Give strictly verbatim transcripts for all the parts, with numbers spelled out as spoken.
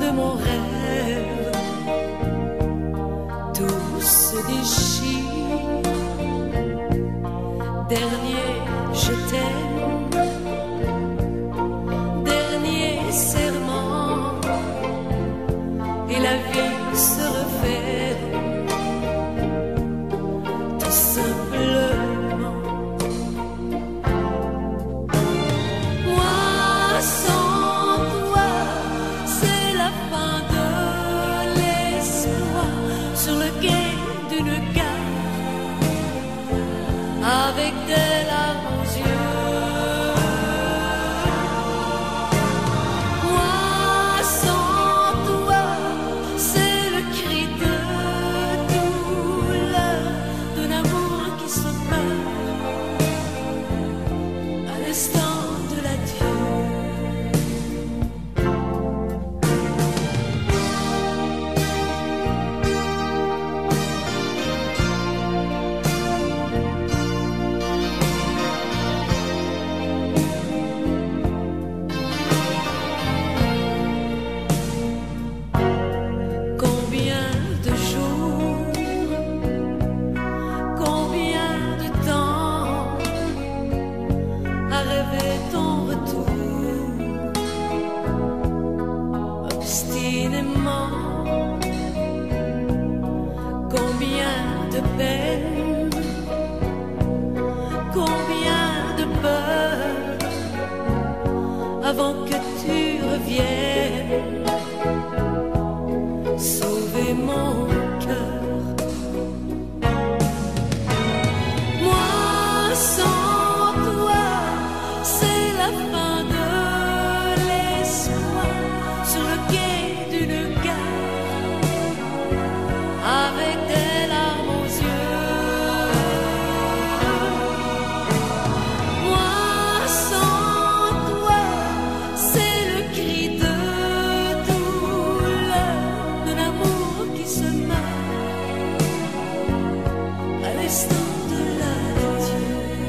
de mon rêve, tout se déchire. Dernier je t'aime, dernier serment, et la vie se refait tout simplement. Moi sans toi, c'est la fin de l'espoir sur le quai d'une gare, avec des larmes aux yeux. Moi sans toi, c'est le cri de douleur d'un amour qui se meurt à l'instant de l'adieu. Combien de jours, combien de temps à rêver ton retour, obstinément. Combien de peines, combien de peur avant que tu reviennes sauver mon cœur. Moi sans toi, c'est la fin de l'espoir sur le quai d'une gare, avec des larmes aux yeux. Moi sans toi, c'est le cri de douleur d'un amour qui se meurt à l'instant de l'adieu.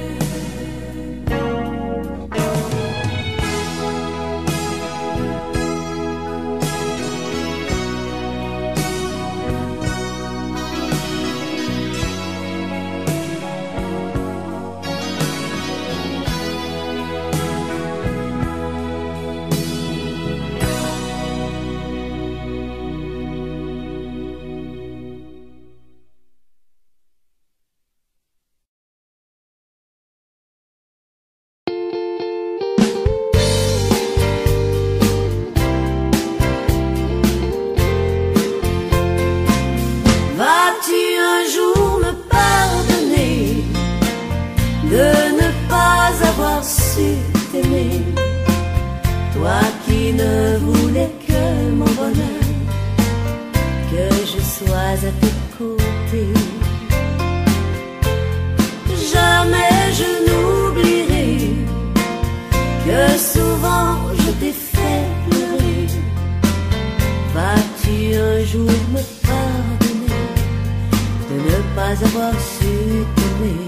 Vas-tu un jour me pardonner de ne pas avoir su t'aimer, toi qui ne voulais que mon bonheur, que je sois à tes côtés. Jamais je n'oublierai que souvent je t'ai fait pleurer. Vas-tu un jour me pardonner de ne pas avoir su t'aimer?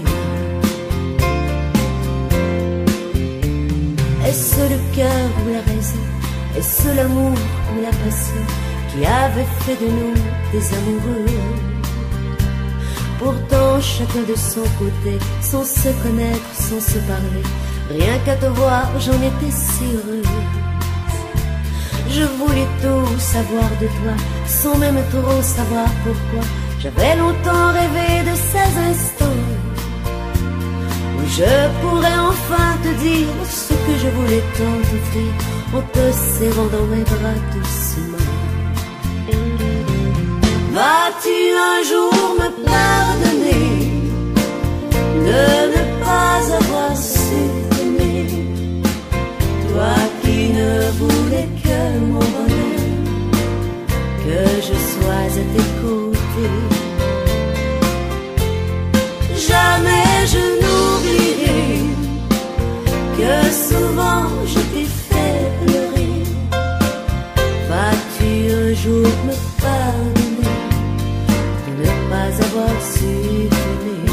Est-ce le cœur ou la raison? Est-ce l'amour ou la passion qui avait fait de nous des amoureux? Pourtant chacun de son côté, sans se connaître, sans se parler, rien qu'à te voir j'en étais si heureuse. Je voulais tout savoir de toi, sans même trop savoir pourquoi. J'avais longtemps rêvé de ces instants où je pourrais enfin te dire ce que je voulais tant t'offrir, en te serrant dans mes bras doucement. Vas-tu un jour me pardonner de ne pas avoir su t'aimer, toi qui ne voulais que mon bonheur, que je sois à tes côtés? Jamais je n'oublierai que souvent je t'ai fait pleurer. Vas-tu un jour me pardonner de ne pas avoir su t'aimer?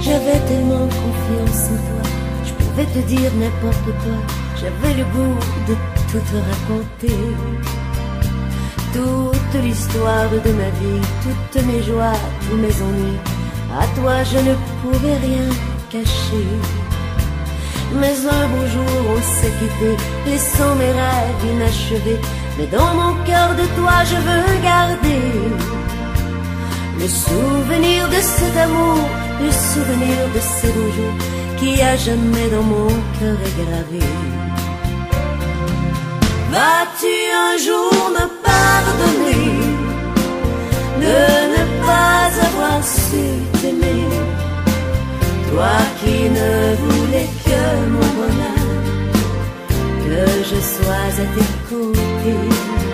J'avais tellement confiance en toi, je pouvais te dire n'importe quoi. J'avais le goût de tout te raconter, toute l'histoire de ma vie, toutes mes joies, tous mes ennuis. À toi je ne pouvais rien cacher. Mais un beau jour on s'est quitté, laissant mes rêves inachevés. Mais dans mon cœur de toi je veux garder le souvenir de cet amour, le souvenir de ces beaux jours qui à jamais dans mon cœur est gravé. Vas-tu un jour me pardonner de ne pas avoir su t'aimer, toi qui ne voulais que mon bonheur, que je sois à tes côtés.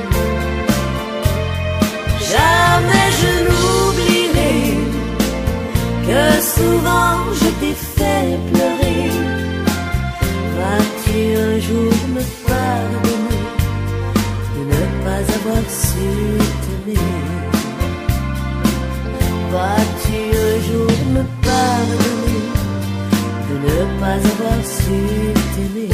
Jamais je n'oublierai que souvent je t'ai fait pleurer. Vas-tu un jour me pardonner de ne pas avoir su t'aimer? Vas-tu un jour me pardonner de ne pas avoir su t'aimer?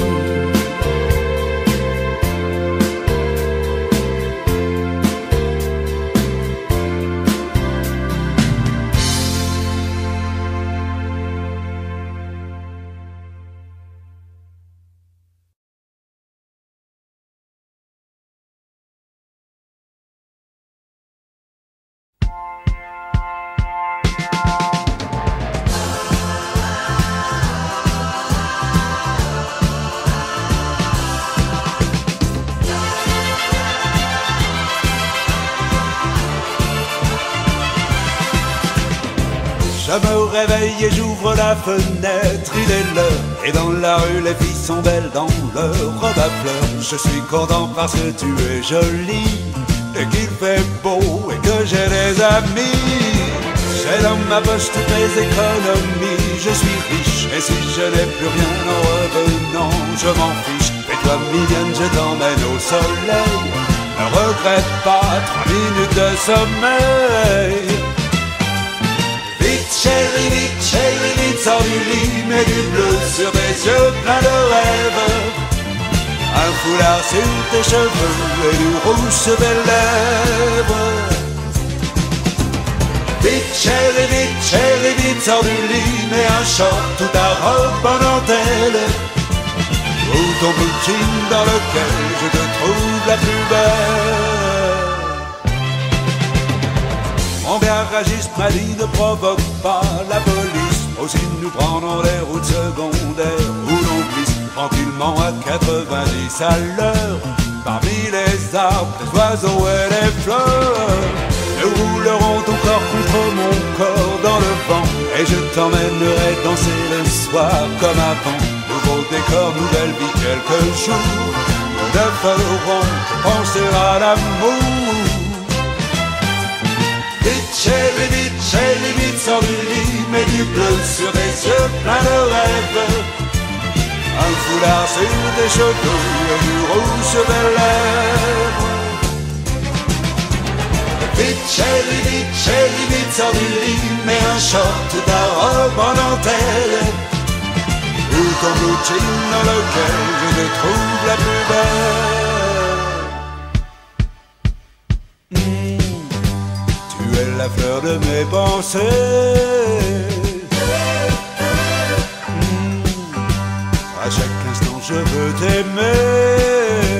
Je me réveille et j'ouvre la fenêtre, il est l'heure. Et dans la rue les filles sont belles dans leur robe à fleurs. Je suis content parce que tu es jolie et qu'il fait beau et que j'ai des amis. J'ai dans ma poche toutes mes économies, je suis riche. Et si je n'ai plus rien en revenant, je m'en fiche. Et toi mignonne, je t'emmène au soleil. Ne regrette pas trois minutes de sommeil. Vite chérie, vite chérie, vite sors du lit, mets du bleu sur tes yeux pleins de rêves, un foulard sur tes cheveux et du rouge sur tes lèvres. Vite chérie, vite chérie, vite sors du lit, mets un short ou ta robe en dentelle, ou ton blue jean dans lequel je te trouve la plus belle. Mon garagiste m'a dit ne provoque pas la police, aussi nous prendrons les routes secondaires où l'on glisse tranquillement à quatre-vingt-dix à l'heure, parmi les arbres, les oiseaux et les fleurs. Nous roulerons ton corps contre mon corps dans le vent, et je t'emmènerai danser le soir comme avant. Nouveau décor, nouvelle vie, quelques jours, nous ne ferons que penser à l'amour. Vite chérie, vite chérie, vite sors du lit, mets du bleu sur tes yeux pleins de rêves, un foulard sur tes cheveux et du rouge sur tes lèvres. Vite chérie, vite chérie, vite sors du lit, mets un short ou ta robe en dentelle, ou ton blue jean dans lequel je te trouve la plus belle. La fleur de mes pensées, mmh. À chaque instant je veux t'aimer.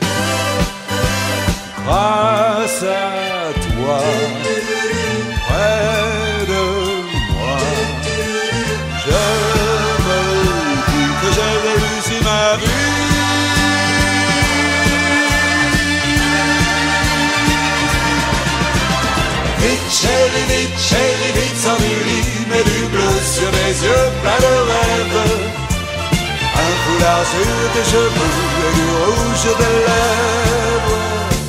Grâce à toi, près de moi, je me dis que j'ai réussi ma vie. Vite chérie, vite chérie, vite sors du lit, mets du bleu sur tes yeux pleins de rêves, un foulard sur tes cheveux et du rouge sur tes lèvres.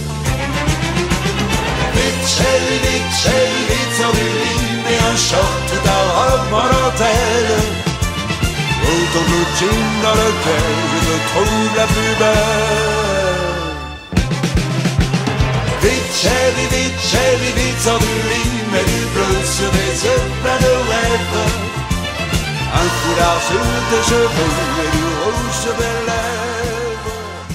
Vite chérie, vite chérie, vite sors du lit, mets un short ou ta robe en dentelle, ou ton blue jean dans lequel je te trouve la plus belle. Vite chérie, vite chérie, vite sors du lit, mets du bleu sur tes yeux pleins de rêves, un foulard sur tes cheveux et du rouge sur tes lèvres.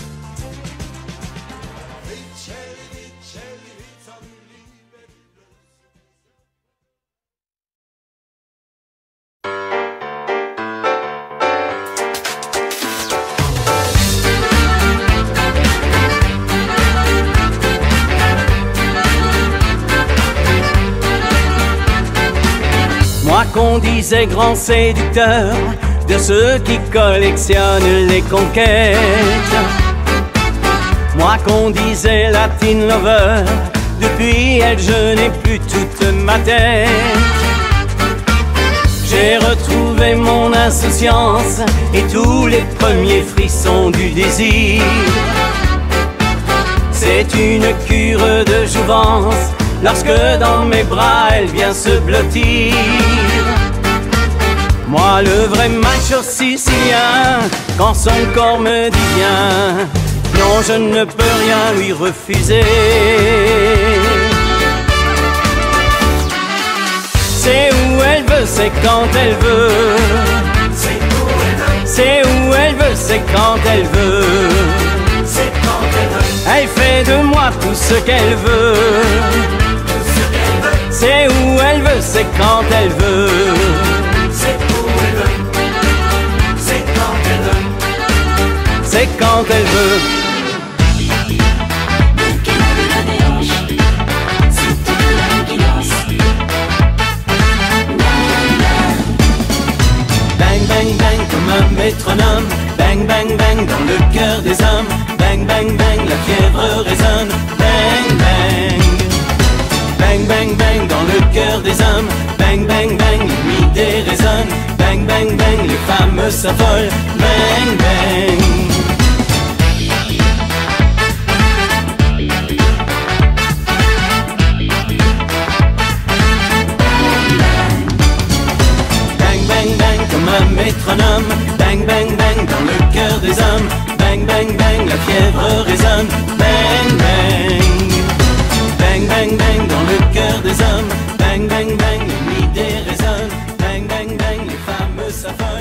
Moi qu'on disait grand séducteur de ceux qui collectionnent les conquêtes, moi qu'on disait Latin lover, depuis elle je n'ai plus toute ma tête. J'ai retrouvé mon insouciance et tous les premiers frissons du désir. C'est une cure de jouvence lorsque dans mes bras elle vient se blottir. Moi le vrai macho sicilien, quand son corps me dit bien, non je ne peux rien lui refuser. C'est où elle veut, c'est quand elle veut. C'est où elle veut, c'est quand elle veut. Elle fait de moi tout ce qu'elle veut. C'est où elle veut, c'est quand elle veut. C'est où elle veut. C'est quand elle veut. C'est quand elle veut. Bang bang bang comme un métronome. Bang bang bang dans le cœur des hommes. Bang bang bang la fièvre résonne. Bang bang. Bang bang bang dans le cœur des hommes. Bang bang bang l'idée résonne. Bang bang bang les femmes s'affolent. Bang bang. Bang bang bang comme un métronome. Bang bang bang dans le cœur des hommes. Bang bang bang la fièvre résonne. Bang bang. Bang bang bang dans le cœur des hommes. Bang bang bang l'idée résonne. Bang bang bang les femmes s'affolent.